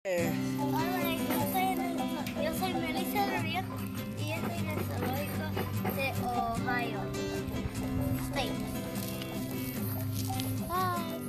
Hola, yo soy Melissa Ríos y estoy en el zoológico de Ohio State. Bye.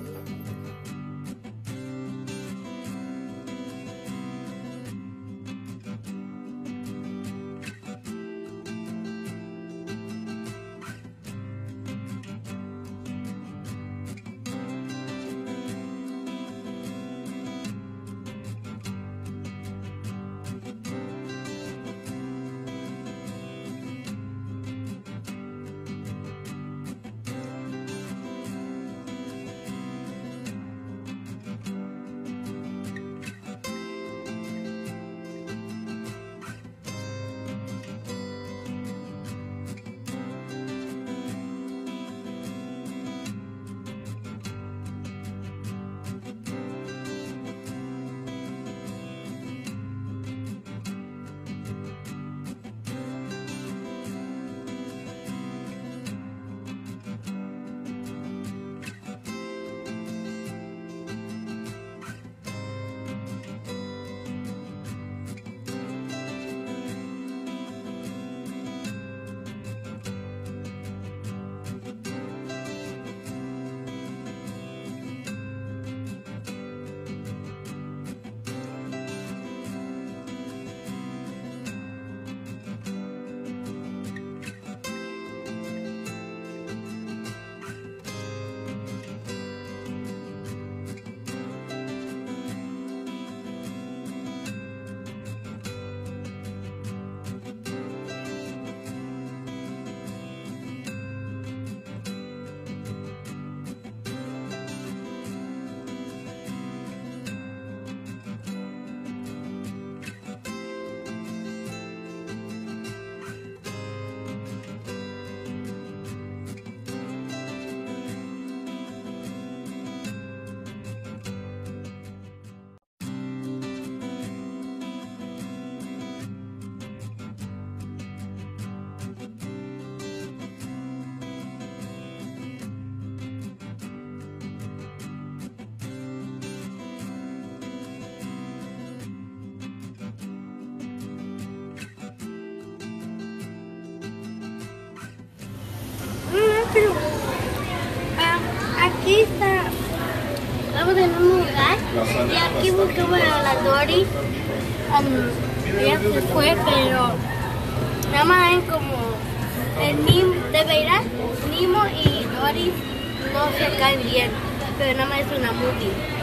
Pero aquí estamos en un lugar y aquí buscamos a la Dory. Ella se fue, pero nada más hay como el Nemo, de verdad, Nemo y Dory no se caen bien, pero nada más es una movie.